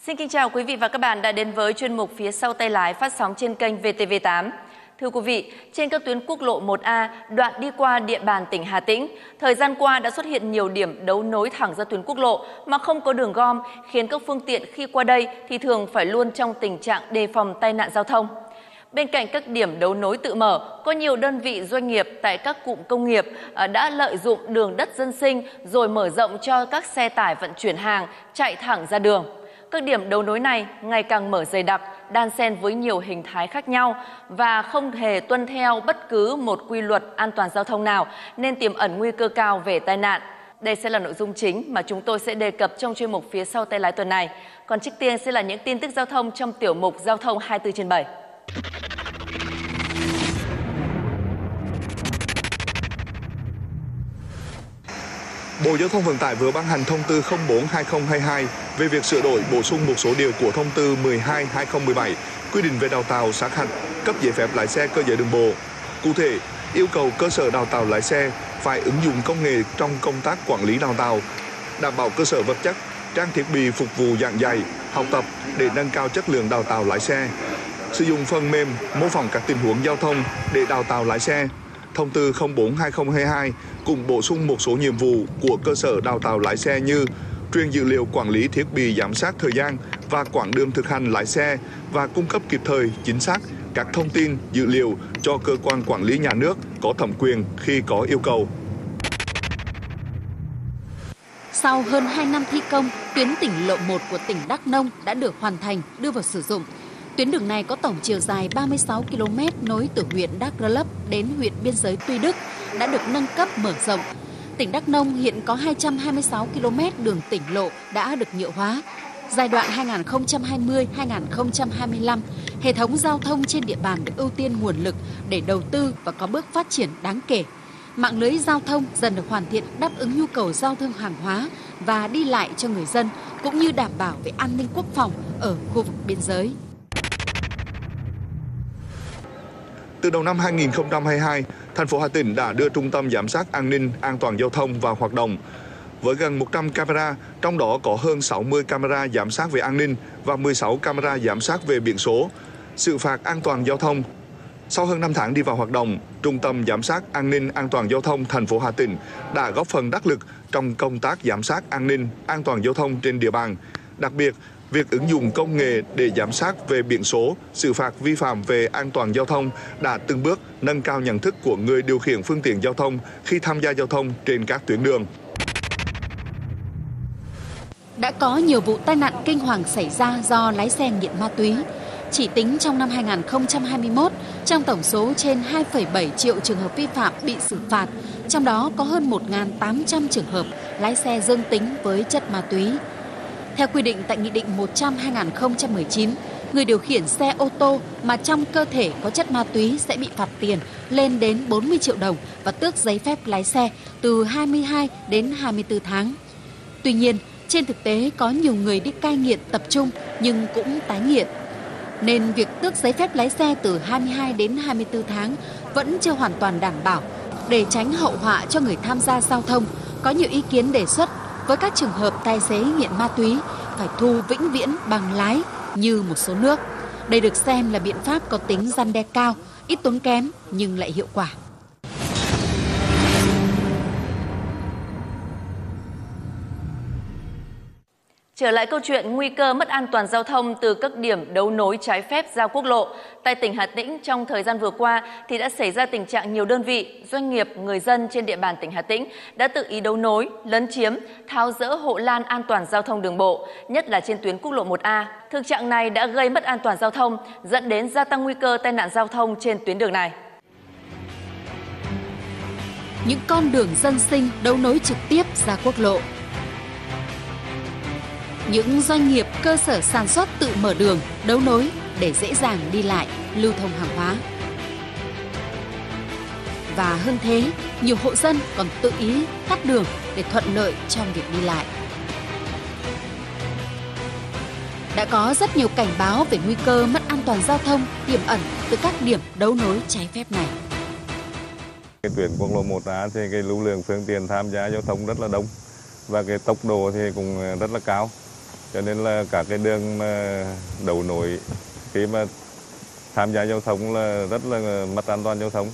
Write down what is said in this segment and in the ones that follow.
Xin kính chào quý vị và các bạn đã đến với chuyên mục Phía sau tay lái phát sóng trên kênh VTV8. Thưa quý vị, trên các tuyến quốc lộ 1A, đoạn đi qua địa bàn tỉnh Hà Tĩnh, thời gian qua đã xuất hiện nhiều điểm đấu nối thẳng ra tuyến quốc lộ mà không có đường gom, khiến các phương tiện khi qua đây thì thường phải luôn trong tình trạng đề phòng tai nạn giao thông. Bên cạnh các điểm đấu nối tự mở, có nhiều đơn vị doanh nghiệp tại các cụm công nghiệp đã lợi dụng đường đất dân sinh rồi mở rộng cho các xe tải vận chuyển hàng chạy thẳng ra đường. Các điểm đấu nối này ngày càng mở dày đặc, đan xen với nhiều hình thái khác nhau và không hề tuân theo bất cứ một quy luật an toàn giao thông nào nên tiềm ẩn nguy cơ cao về tai nạn. Đây sẽ là nội dung chính mà chúng tôi sẽ đề cập trong chuyên mục Phía sau tay lái tuần này. Còn trước tiên sẽ là những tin tức giao thông trong tiểu mục Giao thông 24/7. Bộ Giao thông Vận tải vừa ban hành thông tư 04/2022 về việc sửa đổi bổ sung một số điều của thông tư 12/2017 quy định về đào tạo sát hạch, cấp giấy phép lái xe cơ giới đường bộ. Cụ thể, yêu cầu cơ sở đào tạo lái xe phải ứng dụng công nghệ trong công tác quản lý đào tạo, đảm bảo cơ sở vật chất, trang thiết bị phục vụ giảng dạy, học tập để nâng cao chất lượng đào tạo lái xe. Sử dụng phần mềm mô phỏng các tình huống giao thông để đào tạo lái xe. Thông tư 04/2022 cũng bổ sung một số nhiệm vụ của cơ sở đào tạo lái xe như truyền dữ liệu quản lý thiết bị giám sát thời gian và quãng đường thực hành lái xe và cung cấp kịp thời, chính xác các thông tin, dữ liệu cho cơ quan quản lý nhà nước có thẩm quyền khi có yêu cầu. Sau hơn 2 năm thi công, tuyến tỉnh lộ 1 của tỉnh Đắk Nông đã được hoàn thành, đưa vào sử dụng. Tuyến đường này có tổng chiều dài 36 km nối từ huyện Đắk Rơ Lấp đến huyện biên giới Tuy Đức, đã được nâng cấp mở rộng. Tỉnh Đắk Nông hiện có 226 km đường tỉnh lộ đã được nhựa hóa. Giai đoạn 2020-2025, hệ thống giao thông trên địa bàn được ưu tiên nguồn lực để đầu tư và có bước phát triển đáng kể. Mạng lưới giao thông dần được hoàn thiện đáp ứng nhu cầu giao thương hàng hóa và đi lại cho người dân, cũng như đảm bảo về an ninh quốc phòng ở khu vực biên giới. Từ đầu năm 2022, thành phố Hà Tĩnh đã đưa trung tâm giám sát an ninh an toàn giao thông vào hoạt động. Với gần 100 camera, trong đó có hơn 60 camera giám sát về an ninh và 16 camera giám sát về biển số, xử phạt an toàn giao thông. Sau hơn 5 tháng đi vào hoạt động, Trung tâm Giám sát An ninh An toàn Giao thông thành phố Hà Tĩnh đã góp phần đắc lực trong công tác giám sát an ninh an toàn giao thông trên địa bàn. Đặc biệt, việc ứng dụng công nghệ để giám sát về biển số, xử phạt vi phạm về an toàn giao thông đã từng bước nâng cao nhận thức của người điều khiển phương tiện giao thông khi tham gia giao thông trên các tuyến đường. Đã có nhiều vụ tai nạn kinh hoàng xảy ra do lái xe nghiện ma túy. Chỉ tính trong năm 2021, trong tổng số trên 2,7 triệu trường hợp vi phạm bị xử phạt, trong đó có hơn 1.800 trường hợp lái xe dương tính với chất ma túy. Theo quy định tại Nghị định 100/2019, người điều khiển xe ô tô mà trong cơ thể có chất ma túy sẽ bị phạt tiền lên đến 40 triệu đồng và tước giấy phép lái xe từ 22 đến 24 tháng. Tuy nhiên, trên thực tế có nhiều người đi cai nghiện tập trung nhưng cũng tái nghiện. Nên việc tước giấy phép lái xe từ 22 đến 24 tháng vẫn chưa hoàn toàn đảm bảo. Để tránh hậu họa cho người tham gia giao thông, có nhiều ý kiến đề xuất với các trường hợp tài xế nghiện ma túy phải thu vĩnh viễn bằng lái như một số nước. Đây được xem là biện pháp có tính răn đe cao, ít tốn kém nhưng lại hiệu quả. Trở lại câu chuyện nguy cơ mất an toàn giao thông từ các điểm đấu nối trái phép ra quốc lộ. Tại tỉnh Hà Tĩnh, trong thời gian vừa qua thì đã xảy ra tình trạng nhiều đơn vị, doanh nghiệp, người dân trên địa bàn tỉnh Hà Tĩnh đã tự ý đấu nối, lấn chiếm, tháo dỡ hộ lan an toàn giao thông đường bộ, nhất là trên tuyến quốc lộ 1A. Thực trạng này đã gây mất an toàn giao thông, dẫn đến gia tăng nguy cơ tai nạn giao thông trên tuyến đường này. Những con đường dân sinh đấu nối trực tiếp ra quốc lộ. Những doanh nghiệp, cơ sở sản xuất tự mở đường, đấu nối để dễ dàng đi lại, lưu thông hàng hóa. Và hơn thế, nhiều hộ dân còn tự ý cắt đường để thuận lợi trong việc đi lại. Đã có rất nhiều cảnh báo về nguy cơ mất an toàn giao thông tiềm ẩn từ các điểm đấu nối trái phép này. Cái tuyến quốc lộ 1A thì cái lưu lượng phương tiện tham gia giao thông rất là đông và cái tốc độ thì cũng rất là cao. cho nên là các cái đường đấu nối khi mà tham gia giao thông là rất là mất an toàn giao thông.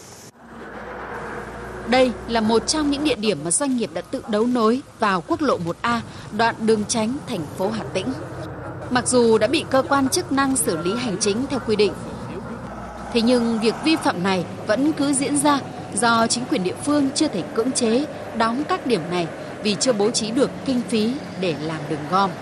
Đây là một trong những địa điểm mà doanh nghiệp đã tự đấu nối vào quốc lộ 1A, đoạn Đường Chánh, thành phố Hà Tĩnh. Mặc dù đã bị cơ quan chức năng xử lý hành chính theo quy định, thế nhưng việc vi phạm này vẫn cứ diễn ra do chính quyền địa phương chưa thể cưỡng chế đóng các điểm này vì chưa bố trí được kinh phí để làm đường gom.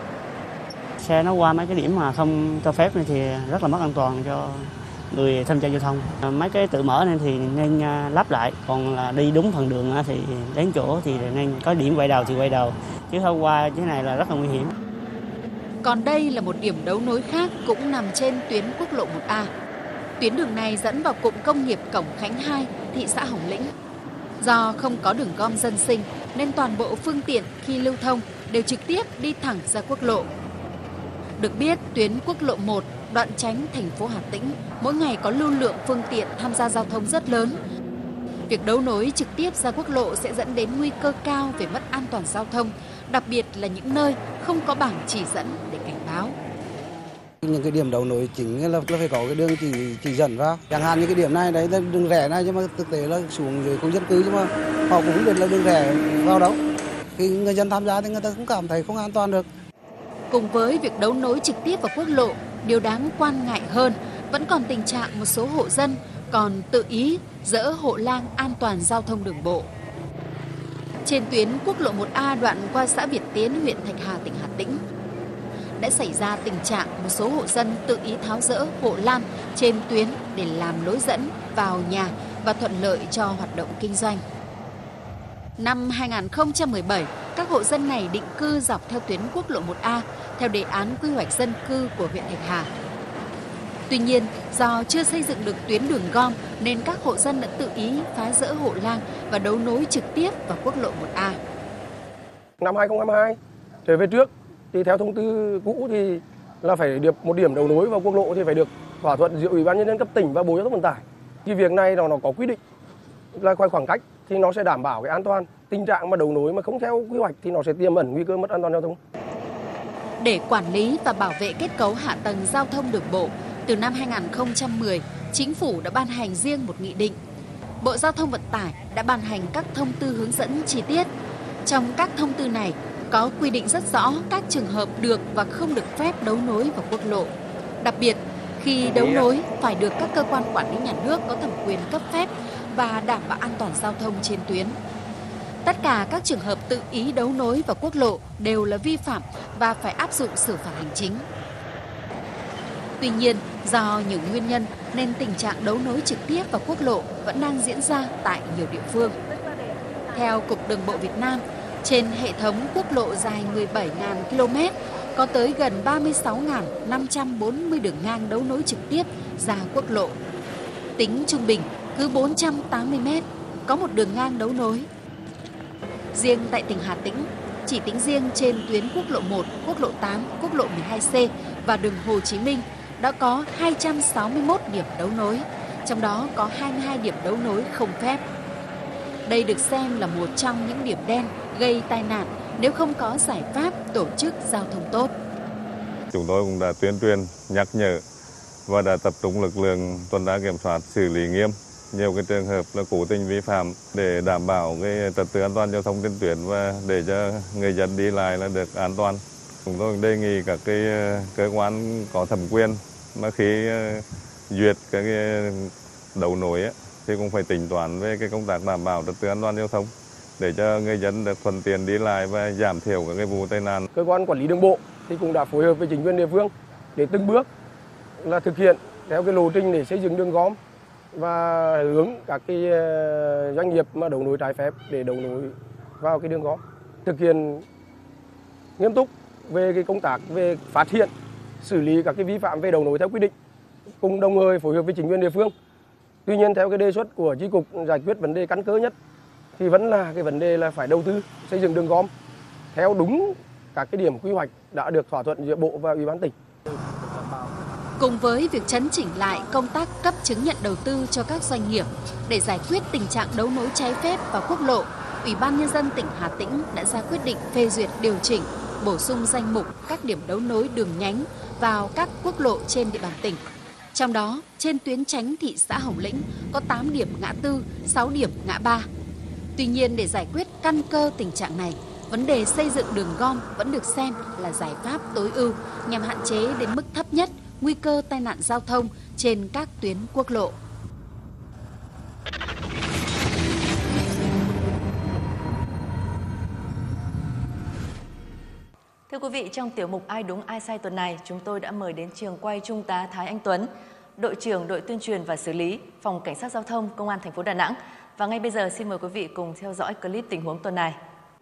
Xe nó qua mấy cái điểm mà không cho phép này thì rất là mất an toàn cho người tham gia giao thông. Mấy cái tự mở này thì nên lắp lại, còn là đi đúng phần đường thì đến chỗ thì nên có điểm quay đầu thì quay đầu, chứ không qua cái này là rất là nguy hiểm. Còn đây là một điểm đấu nối khác cũng nằm trên tuyến quốc lộ 1A. Tuyến đường này dẫn vào cụm công nghiệp Cổng Khánh 2, thị xã Hồng Lĩnh. Do không có đường gom dân sinh nên toàn bộ phương tiện khi lưu thông đều trực tiếp đi thẳng ra quốc lộ. Được biết, tuyến quốc lộ 1, đoạn Chánh, thành phố Hà Tĩnh mỗi ngày có lưu lượng phương tiện tham gia giao thông rất lớn. Việc đấu nối trực tiếp ra quốc lộ sẽ dẫn đến nguy cơ cao về mất an toàn giao thông, đặc biệt là những nơi không có bảng chỉ dẫn để cảnh báo. Những cái điểm đấu nối chính là phải có cái đường chỉ dẫn vào. Chẳng hạn như cái điểm này đấy là đường rẽ này, nhưng mà thực tế là xuống dưới khu dân cư, nhưng mà họ cũng không biết là đường rẽ vào đâu. Khi người dân tham gia thì người ta cũng cảm thấy không an toàn được. Cùng với việc đấu nối trực tiếp vào quốc lộ, điều đáng quan ngại hơn vẫn còn tình trạng một số hộ dân còn tự ý dỡ hộ lang an toàn giao thông đường bộ. Trên tuyến quốc lộ 1A đoạn qua xã Việt Tiến, huyện Thạch Hà, tỉnh Hà Tĩnh, đã xảy ra tình trạng một số hộ dân tự ý tháo dỡ hộ lan trên tuyến để làm lối dẫn vào nhà và thuận lợi cho hoạt động kinh doanh. Năm 2017, các hộ dân này định cư dọc theo tuyến quốc lộ 1A theo đề án quy hoạch dân cư của huyện Thạch Hà. Tuy nhiên, do chưa xây dựng được tuyến đường gom nên các hộ dân đã tự ý phá dỡ hộ lang và đấu nối trực tiếp vào quốc lộ 1A. Năm 2022, trở về trước thì theo thông tư cũ thì là phải được một điểm đấu nối vào quốc lộ thì phải được thỏa thuận giữa Ủy ban Nhân dân cấp tỉnh và Bộ Giao thông Vận tải. Thì việc này nó có quy định là khoảng cách thì nó sẽ đảm bảo cái an toàn. Tình trạng mà đấu nối mà không theo quy hoạch thì nó sẽ tiềm ẩn nguy cơ mất an toàn giao thông. Để quản lý và bảo vệ kết cấu hạ tầng giao thông đường bộ, từ năm 2010, Chính phủ đã ban hành riêng một nghị định. Bộ Giao thông Vận tải đã ban hành các thông tư hướng dẫn chi tiết. Trong các thông tư này có quy định rất rõ các trường hợp được và không được phép đấu nối vào quốc lộ. Đặc biệt, khi đấu nối phải được các cơ quan quản lý nhà nước có thẩm quyền cấp phép và đảm bảo an toàn giao thông trên tuyến. Tất cả các trường hợp tự ý đấu nối vào quốc lộ đều là vi phạm và phải áp dụng xử phạt hành chính. Tuy nhiên, do nhiều nguyên nhân nên tình trạng đấu nối trực tiếp vào quốc lộ vẫn đang diễn ra tại nhiều địa phương. Theo Cục Đường bộ Việt Nam, trên hệ thống quốc lộ dài 17.000 km, có tới gần 36.540 đường ngang đấu nối trực tiếp ra quốc lộ. Tính trung bình, cứ 480 m có một đường ngang đấu nối. Riêng tại tỉnh Hà Tĩnh, chỉ tính riêng trên tuyến quốc lộ 1, quốc lộ 8, quốc lộ 12C và đường Hồ Chí Minh đã có 261 điểm đấu nối, trong đó có 22 điểm đấu nối không phép. Đây được xem là một trong những điểm đen gây tai nạn nếu không có giải pháp tổ chức giao thông tốt. Chúng tôi cũng đã tuyên truyền, nhắc nhở và đã tập trung lực lượng tuần tra kiểm soát xử lý nghiêm nhiều cái trường hợp là cố tình vi phạm để đảm bảo cái trật tự an toàn giao thông trên tuyến và để cho người dân đi lại là được an toàn. Chúng tôi đề nghị các cái cơ quan có thẩm quyền mà khi duyệt các cái đấu nối thì cũng phải tính toán về cái công tác đảm bảo trật tự an toàn giao thông để cho người dân được thuận tiện đi lại và giảm thiểu các cái vụ tai nạn. Cơ quan quản lý đường bộ thì cũng đã phối hợp với chính quyền địa phương để từng bước là thực hiện theo cái lộ trình để xây dựng đường gom và hướng các cái doanh nghiệp mà đấu nối trái phép để đấu nối vào cái đường gom, thực hiện nghiêm túc về cái công tác về phát hiện, xử lý các cái vi phạm về đấu nối theo quy định, cùng đồng thời phối hợp với chính quyền địa phương. Tuy nhiên theo cái đề xuất của chi cục giải quyết vấn đề căn cơ nhất thì vẫn là cái vấn đề là phải đầu tư xây dựng đường gom theo đúng các cái điểm quy hoạch đã được thỏa thuận giữa Bộ và Ủy ban tỉnh. Cùng với việc chấn chỉnh lại công tác cấp chứng nhận đầu tư cho các doanh nghiệp để giải quyết tình trạng đấu nối trái phép vào quốc lộ, Ủy ban Nhân dân tỉnh Hà Tĩnh đã ra quyết định phê duyệt điều chỉnh bổ sung danh mục các điểm đấu nối đường nhánh vào các quốc lộ trên địa bàn tỉnh. Trong đó, trên tuyến tránh thị xã Hồng Lĩnh có 8 điểm ngã tư, 6 điểm ngã ba. Tuy nhiên, để giải quyết căn cơ tình trạng này, vấn đề xây dựng đường gom vẫn được xem là giải pháp tối ưu nhằm hạn chế đến mức thấp nhất nguy cơ tai nạn giao thông trên các tuyến quốc lộ. Thưa quý vị, trong tiểu mục Ai đúng ai sai tuần này, chúng tôi đã mời đến trường quay Trung tá Thái Anh Tuấn, đội trưởng đội tuyên truyền và xử lý, Phòng Cảnh sát Giao thông, Công an thành phố Đà Nẵng. Và ngay bây giờ xin mời quý vị cùng theo dõi clip tình huống tuần này.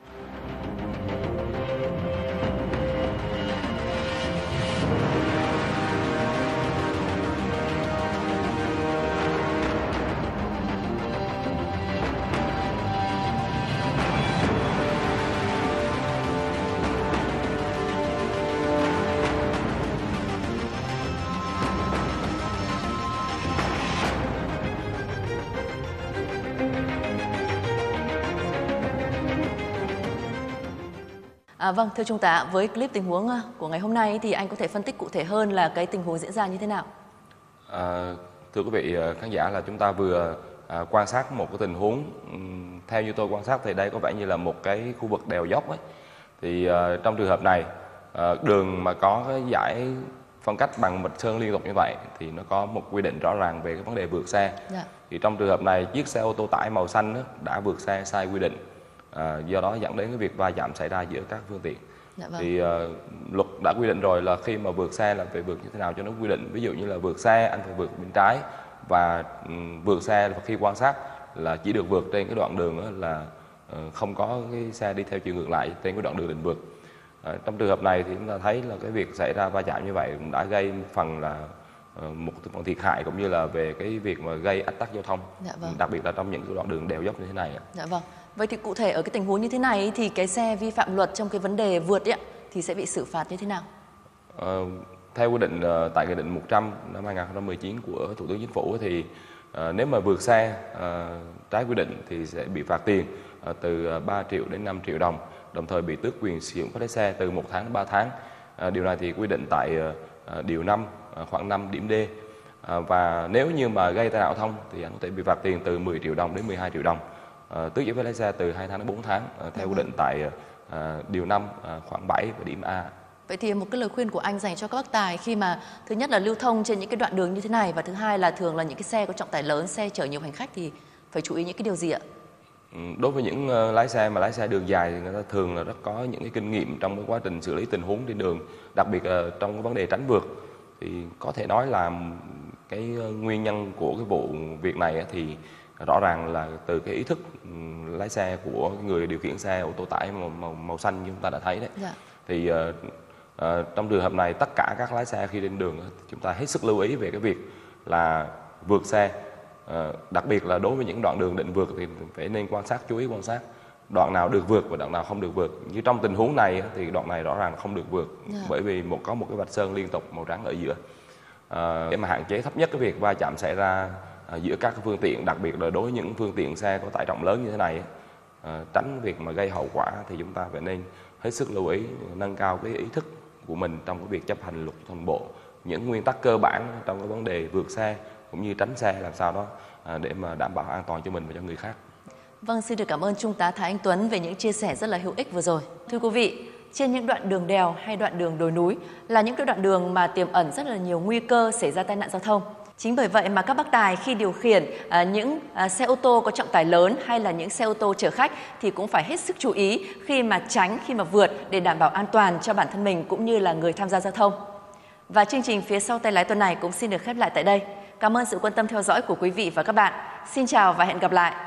Vâng, thưa Trung tá, với clip tình huống của ngày hôm nay thì anh có thể phân tích cụ thể hơn là cái tình huống diễn ra như thế nào? Thưa quý vị khán giả, là chúng ta vừa quan sát một cái tình huống. Theo như tôi quan sát thì đây có vẻ như là một cái khu vực đèo dốc ấy. Thì trong trường hợp này, đường mà có cái dải phân cách bằng mịch sơn liên tục như vậy thì nó có một quy định rõ ràng về cái vấn đề vượt xe. Thì trong trường hợp này, chiếc xe ô tô tải màu xanh đã vượt xe sai quy định. Do đó dẫn đến cái việc va chạm xảy ra giữa các phương tiện. Thì luật đã quy định rồi là khi mà vượt xe là phải vượt như thế nào cho nó quy định. Ví dụ như là vượt xe anh phải vượt bên trái, và vượt xe khi quan sát là chỉ được vượt trên cái đoạn đường là không có cái xe đi theo chiều ngược lại trên cái đoạn đường định vượt. Trong trường hợp này thì chúng ta thấy là cái việc xảy ra va chạm như vậy cũng đã gây phần là một phần thiệt hại cũng như là về cái việc mà gây ách tắc giao thông, đặc biệt là trong những cái đoạn đường đèo dốc như thế này. Dạ vâng. Vậy thì cụ thể ở cái tình huống như thế này thì cái xe vi phạm luật trong cái vấn đề vượt ấy, thì sẽ bị xử phạt như thế nào? Theo quy định tại Nghị định 100 năm 2019 của Thủ tướng Chính phủ thì nếu mà vượt xe trái quy định thì sẽ bị phạt tiền từ 3 triệu đến 5 triệu đồng, đồng thời bị tước quyền sử dụng phép lái xe từ 1 tháng đến 3 tháng. Điều này thì quy định tại điều 5 khoảng 5 điểm D. Và nếu như mà gây tai nạn giao thông thì anh có thể bị phạt tiền từ 10 triệu đồng đến 12 triệu đồng. Tước giấy phép lái xe từ 2 tháng đến 4 tháng theo quy định tại điều 5 khoảng 7 và điểm A. Vậy thì một cái lời khuyên của anh dành cho các bác tài khi mà thứ nhất là lưu thông trên những cái đoạn đường như thế này, và thứ hai là thường là những cái xe có trọng tải lớn, xe chở nhiều hành khách thì phải chú ý những cái điều gì ạ? Đối với những lái xe đường dài thì người ta thường là rất có những cái kinh nghiệm trong cái quá trình xử lý tình huống trên đường, đặc biệt là trong cái vấn đề tránh vượt. Thì có thể nói là cái nguyên nhân của cái vụ việc này thì rõ ràng là từ cái ý thức lái xe của người điều khiển xe ô tô tải màu xanh như chúng ta đã thấy đấy. Thì trong trường hợp này tất cả các lái xe khi lên đường chúng ta hết sức lưu ý về cái việc là vượt xe, đặc biệt là đối với những đoạn đường định vượt thì phải nên chú ý quan sát đoạn nào được vượt và đoạn nào không được vượt. Như trong tình huống này thì đoạn này rõ ràng không được vượt, bởi vì có một cái vạch sơn liên tục màu trắng ở giữa, để mà hạn chế thấp nhất cái việc va chạm xảy ra giữa các phương tiện, đặc biệt là đối với những phương tiện xe có tải trọng lớn như thế này. Tránh việc mà gây hậu quả thì chúng ta phải nên hết sức lưu ý, nâng cao cái ý thức của mình trong cái việc chấp hành luật giao thông bộ, những nguyên tắc cơ bản trong cái vấn đề vượt xe cũng như tránh xe làm sao đó để mà đảm bảo an toàn cho mình và cho người khác. Vâng, xin được cảm ơn Trung tá Thái Anh Tuấn về những chia sẻ rất là hữu ích vừa rồi. Thưa quý vị, trên những đoạn đường đèo hay đoạn đường đồi núi là những cái đoạn đường mà tiềm ẩn rất là nhiều nguy cơ xảy ra tai nạn giao thông. Chính bởi vậy mà các bác tài khi điều khiển những xe ô tô có trọng tải lớn hay là những xe ô tô chở khách thì cũng phải hết sức chú ý khi mà tránh, khi mà vượt để đảm bảo an toàn cho bản thân mình cũng như là người tham gia giao thông. Và chương trình Phía sau tay lái tuần này cũng xin được khép lại tại đây. Cảm ơn sự quan tâm theo dõi của quý vị và các bạn. Xin chào và hẹn gặp lại.